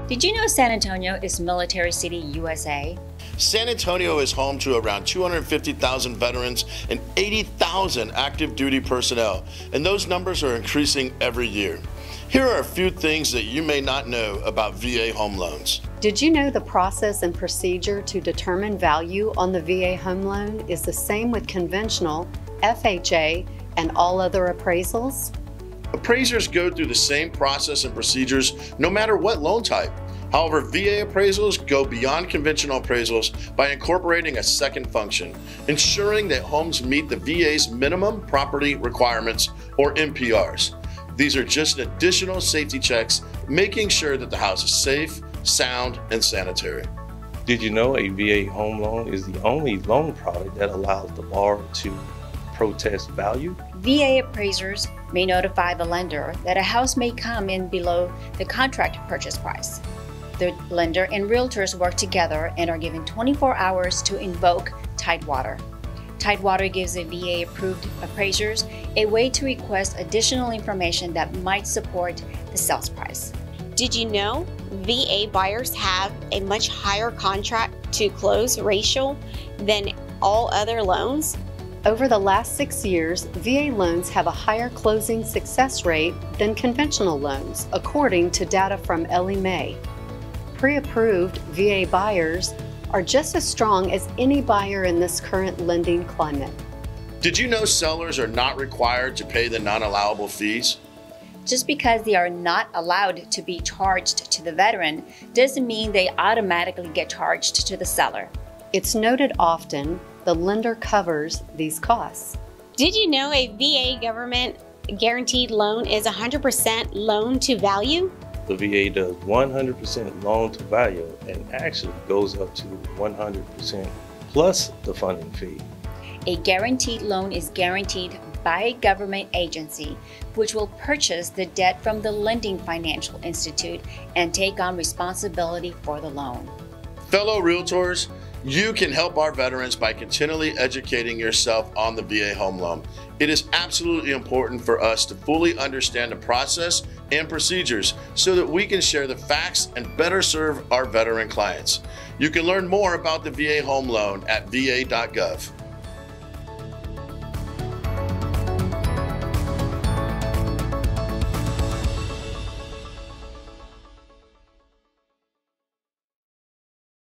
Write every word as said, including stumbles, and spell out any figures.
Did you know San Antonio is Military City, U S A? San Antonio is home to around two hundred fifty thousand veterans and eighty thousand active duty personnel, and those numbers are increasing every year. Here are a few things that you may not know about V A home loans. Did you know the process and procedure to determine value on the V A home loan is the same with conventional, F H A, and all other appraisals? Appraisers go through the same process and procedures no matter what loan type. However, V A appraisals go beyond conventional appraisals by incorporating a second function, ensuring that homes meet the V A's minimum property requirements, or M P Rs. These are just additional safety checks, making sure that the house is safe, sound, and sanitary. Did you know a V A home loan is the only loan product that allows the borrower to protest value? V A appraisers may notify the lender that a house may come in below the contract purchase price. The lender and realtors work together and are given twenty-four hours to invoke Tidewater. Tidewater gives the V A-approved appraisers a way to request additional information that might support the sales price. Did you know V A buyers have a much higher contract to close ratio than all other loans? Over the last six years, V A loans have a higher closing success rate than conventional loans, according to data from Ellie Mae. Pre-approved V A buyers are just as strong as any buyer in this current lending climate. Did you know sellers are not required to pay the non-allowable fees? Just because they are not allowed to be charged to the veteran doesn't mean they automatically get charged to the seller. It's noted often the lender covers these costs. Did you know a V A government guaranteed loan is one hundred percent loan to value? The V A does one hundred percent loan to value and actually goes up to one hundred percent plus the funding fee. A guaranteed loan is guaranteed by a government agency which will purchase the debt from the lending financial institute and take on responsibility for the loan. Fellow realtors, you can help our veterans by continually educating yourself on the V A home loan. It is absolutely important for us to fully understand the process and procedures so that we can share the facts and better serve our veteran clients. You can learn more about the V A home loan at V A dot gov.